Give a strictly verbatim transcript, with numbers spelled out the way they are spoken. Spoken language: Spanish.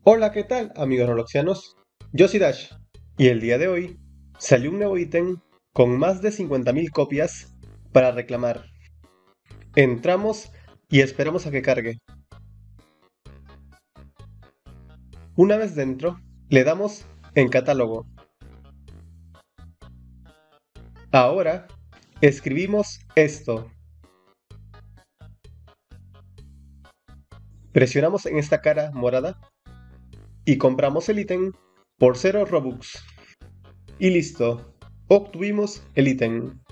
Hola, ¿qué tal, amigos Robloxianos? Yo soy Dash, y el día de hoy salió un nuevo ítem con más de cincuenta mil copias para reclamar. Entramos y esperamos a que cargue. Una vez dentro, le damos en catálogo. Ahora, escribimos esto. Presionamos en esta cara morada y compramos el ítem por cero Robux. Y listo, obtuvimos el ítem.